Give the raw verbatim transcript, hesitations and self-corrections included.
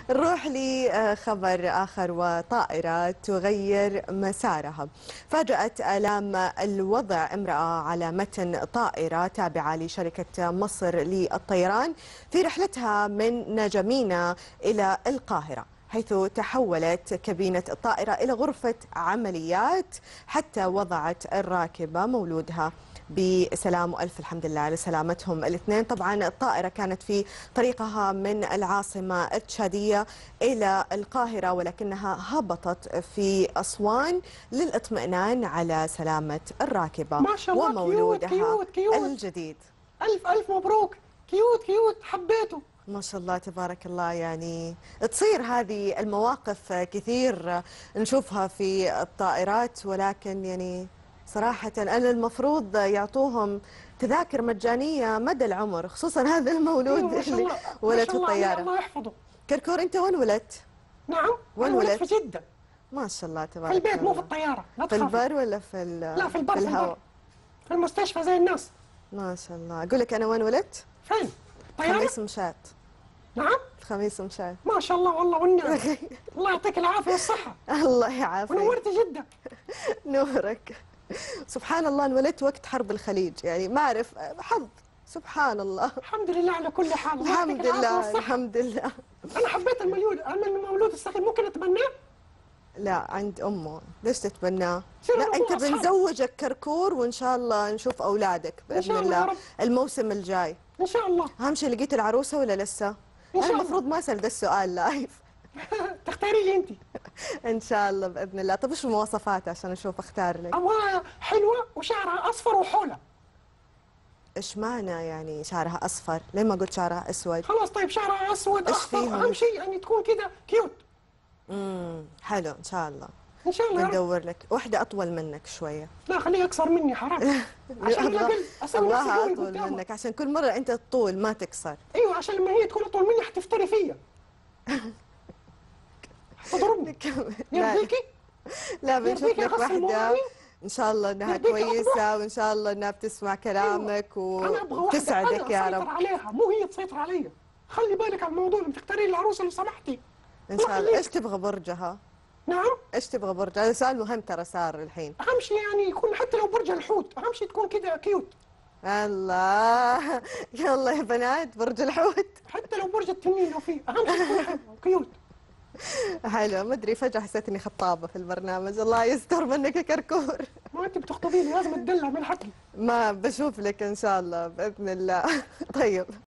نروح لخبر آخر، وطائرة تغير مسارها. فاجأت آلام الوضع امرأة على متن طائرة تابعة لشركة مصر للطيران في رحلتها من نجمينا إلى القاهرة، حيث تحولت كابينة الطائرة إلى غرفة عمليات حتى وضعت الراكبة مولودها بسلام، وألف الحمد لله على سلامتهم الاثنين. طبعا الطائرة كانت في طريقها من العاصمة التشادية إلى القاهرة، ولكنها هبطت في أسوان للإطمئنان على سلامة الراكبة ما شاء الله. ومولودها كيوت كيوت كيوت. الجديد. ألف ألف مبروك. كيوت كيوت، حبيته ما شاء الله تبارك الله. يعني تصير هذه المواقف كثير نشوفها في الطائرات، ولكن يعني صراحة أنا المفروض يعطوهم تذاكر مجانية مدى العمر، خصوصا هذا المولود أيوة اللي ولد في الطيارة. الله يحفظه. كركور، أنت وين ولدت؟ نعم، وين ولدت؟ ولدت؟ في جدة. ما شاء الله تبارك الله، في البيت مو في الله. الطيارة، لا في تخافي. البر ولا في ال لا، في البر، في في البر، الهواء؟ في المستشفى زي الناس. ما شاء الله. أقول لك أنا وين ولدت؟ فين؟ الطيارة؟ خميس مشات. نعم؟ الخميس مشات. ما شاء الله، والله والنعم. الله يعطيك العافية والصحة. الله يعافيك. ونورت جدة. نورك. سبحان الله، انولدت وقت حرب الخليج، يعني ما أعرف، حظ. سبحان الله. الحمد لله على كل حال. الحمد لله الحمد لله. أنا حبيت المولود، أنا المولود الصغير ممكن أتبناه؟ لا، عند أمه، ليش تتبناه؟ لا، أبوه أنت أصحاب. بنزوجك كركور، وإن شاء الله نشوف أولادك إن بإذن شاء الله يا الله رب. الموسم الجاي. إن شاء الله. أهم شيء لقيت العروسة ولا لسه؟ إن أنا شاء الله. المفروض ما أسأل ده السؤال لايف. تختاري لي أنت. إن شاء الله بإذن الله. طب إيش المواصفات عشان أشوف أختار لك؟ أبغاها حلوة وشعرها أصفر وحولة. إيش معنى يعني شعرها أصفر؟ ليه ما قلت شعرها أسود؟ خلاص طيب، شعرها أسود إيش أخضر، فيهم؟ أهم شيء يعني تكون كذا كيوت. امم حلو، إن شاء الله. إن شاء الله. بندور لك واحدة أطول منك شوية. لا، خليها أكثر مني، حرام. عشان أنا أقل أسوي نفسي أبغاها قوي أطول قدامها. منك عشان كل مرة أنت تطول ما تكسر. أيوه، عشان لما هي تكون أطول مني حتفتري فيا. تضربني. لا يرضيكي؟ لا، بنشوف يرضيكي لك أغسل واحدة موالي؟ إن شاء الله إنها يرضيكي كويسة، وإن شاء الله إنها بتسمع كلامك أنا أبغى واحدة وتسعدك أنا يا أسيطر رب. عليها، مو هي تسيطر علي. خلي بالك على الموضوع، بتختاري لي العروسة لو سمحتي. إن شاء الله. إيش تبغى برجها؟ نعم؟ إيش تبغى برجها؟ هذا سؤال مهم ترى صار الحين. أهم شيء يعني يكون حتى لو برج الحوت، أهم شيء تكون كذا كيوت. الله. يلا يا بنات، برج الحوت. حتى لو برج التنين لو فيه، أهم شيء تكون حلوة وكيوت. حلو. ما ادري، فجأة حسيت اني خطابة في البرنامج. الله يستر منك يا كركور. ما أنت بتخطبيني، لازم أتدلع من حقي. ما بشوف لك ان شاء الله بإذن الله. طيب.